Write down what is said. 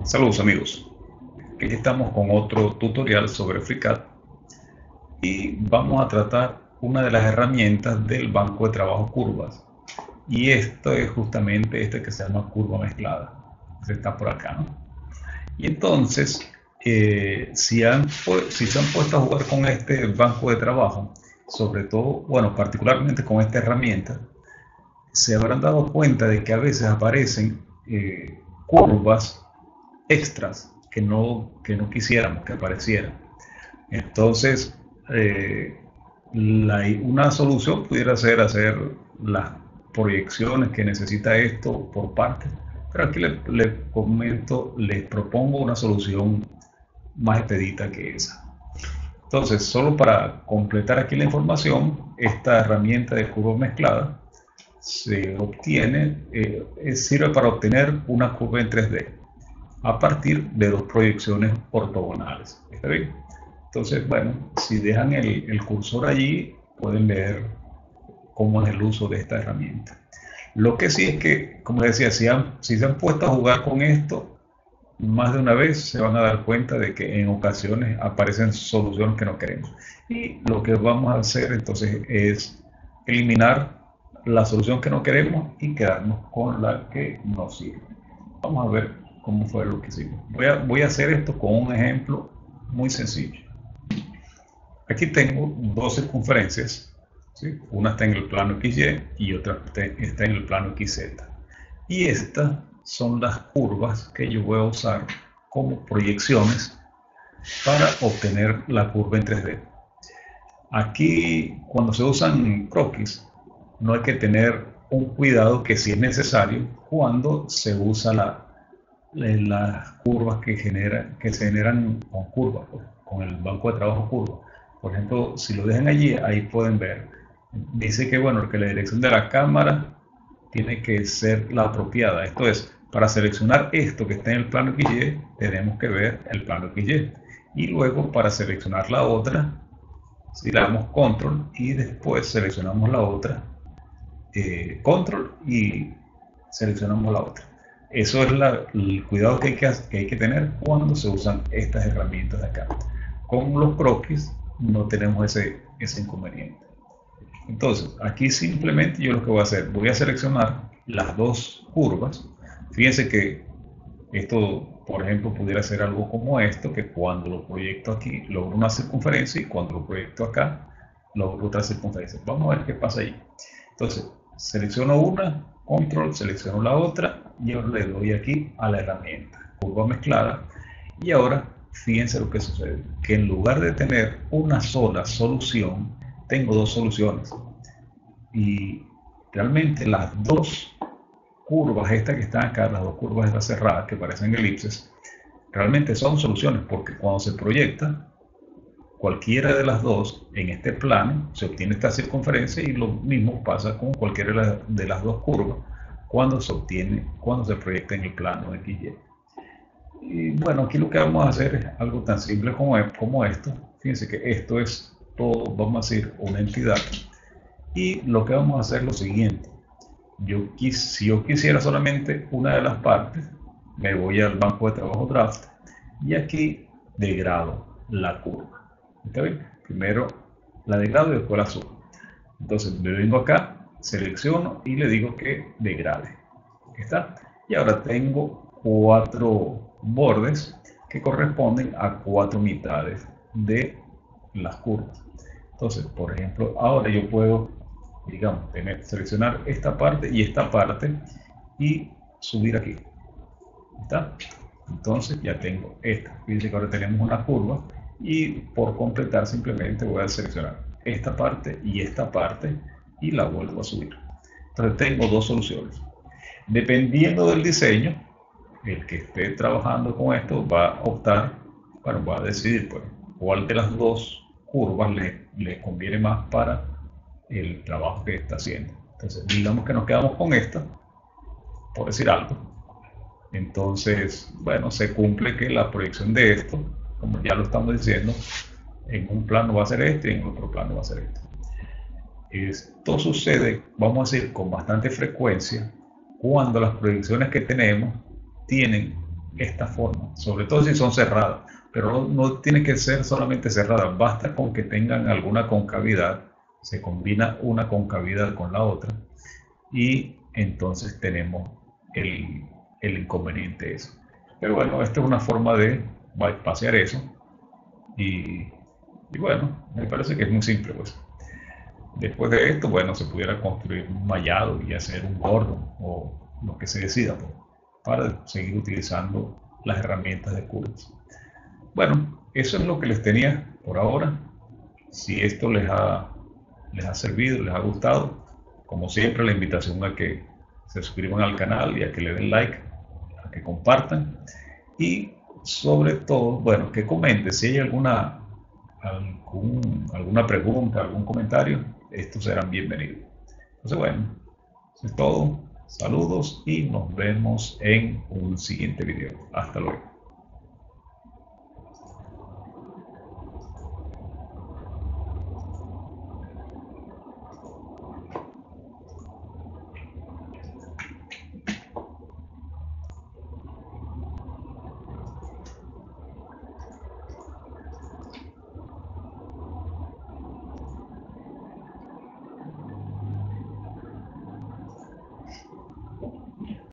Saludos amigos, aquí estamos con otro tutorial sobre FreeCAD y vamos a tratar una de las herramientas del banco de trabajo curvas, y esto es justamente este que se llama curva mezclada, que está por acá, ¿no? Y entonces, si se han puesto a jugar con este banco de trabajo, sobre todo, bueno, particularmente con esta herramienta, se habrán dado cuenta de que a veces aparecen curvas extras que no quisiéramos que aparecieran. Entonces, eh, una solución pudiera ser hacer las proyecciones que necesita esto por partes, pero aquí les comento, les propongo una solución más expedita que esa. Entonces, solo para completar aquí la información, esta herramienta de curva mezclada se obtiene, sirve para obtener una curva en 3D a partir de dos proyecciones ortogonales. ¿Está bien? Entonces, bueno, si dejan el cursor allí, pueden ver cómo es el uso de esta herramienta. Lo que sí es que, como les decía, si se han puesto a jugar con esto más de una vez, se van a dar cuenta de que en ocasiones aparecen soluciones que no queremos. Y lo que vamos a hacer entonces es eliminar la solución que no queremos y quedarnos con la que nos sirve. Vamos a ver cómo fue lo que hicimos. Voy a hacer esto con un ejemplo muy sencillo. Aquí tengo dos circunferencias, ¿sí? Una está en el plano XY y otra está en el plano XZ. Y estas son las curvas que yo voy a usar como proyecciones para obtener la curva en 3D. Aquí, cuando se usan croquis, no hay que tener un cuidado que sí es necesario cuando se usa las curvas que se generan con curvas, pues, con el banco de trabajo curva. Por ejemplo, si lo dejan allí, ahí pueden ver. Dice que bueno, que la dirección de la cámara tiene que ser la apropiada. Esto es, para seleccionar esto que está en el plano XY, tenemos que ver el plano XY. Y luego, para seleccionar la otra, si le damos control y después seleccionamos la otra, control y seleccionamos la otra. Eso es el cuidado que hay que tener cuando se usan estas herramientas de acá. Con los croquis no tenemos ese inconveniente. Entonces, aquí simplemente yo lo que voy a hacer, voy a seleccionar las dos curvas. Fíjense que esto, por ejemplo, pudiera ser algo como esto, que cuando lo proyecto aquí logro una circunferencia y cuando lo proyecto acá logro otra circunferencia. Vamos a ver qué pasa ahí. Entonces, selecciono una, control, selecciono la otra y ahora le doy aquí a la herramienta, curva mezclada. Y ahora, fíjense lo que sucede, que en lugar de tener una sola solución, tengo dos soluciones. Y realmente las dos curvas estas que están acá, las dos curvas estas cerradas que parecen elipses, realmente son soluciones porque cuando se proyecta cualquiera de las dos en este plano, se obtiene esta circunferencia y lo mismo pasa con cualquiera de las dos curvas cuando se proyecta en el plano XY. Y bueno, aquí lo que vamos a hacer es algo tan simple como esto. Fíjense que esto es todo, vamos a decir, una entidad. Y lo que vamos a hacer es lo siguiente. Si yo quisiera solamente una de las partes, me voy al banco de trabajo draft y aquí degrado la curva. ¿Está bien? Primero la degrado y después la subo. Entonces me vengo acá, selecciono y le digo que degrade. ¿Está? Y ahora tengo cuatro bordes que corresponden a cuatro mitades de las curvas. Entonces, por ejemplo, ahora yo puedo, digamos, seleccionar esta parte y subir aquí. ¿Está? Entonces ya tengo esta. Fíjense que ahora tenemos una curva y por completar simplemente voy a seleccionar esta parte y la vuelvo a subir. Entonces tengo dos soluciones. Dependiendo del diseño, el que esté trabajando con esto va a optar, bueno, va a decidir pues, cuál de las dos curvas le conviene más para el trabajo que está haciendo. Entonces, digamos que nos quedamos con esta, por decir algo. Entonces, bueno, se cumple que la proyección de esto, como ya lo estamos diciendo, en un plano va a ser este y en otro plano va a ser este. Esto sucede, vamos a decir, con bastante frecuencia cuando las proyecciones que tenemos tienen esta forma, sobre todo si son cerradas, pero no tiene que ser solamente cerradas, basta con que tengan alguna concavidad, se combina una concavidad con la otra y entonces tenemos el, el inconveniente ese. Pero bueno, esta es una forma de bypassear eso y, y bueno, me parece que es muy simple pues. Después de esto, bueno, se pudiera construir un mallado y hacer un gordo o lo que se decida pues, para seguir utilizando las herramientas de Curves. Bueno, eso es lo que les tenía por ahora. Si esto les ha servido, les ha gustado, como siempre la invitación a que se suscriban al canal y a que le den like, a que compartan y sobre todo, bueno, que comenten si hay alguna pregunta, algún comentario, estos serán bienvenidos. Entonces, bueno, eso es todo. Saludos y nos vemos en un siguiente video. Hasta luego.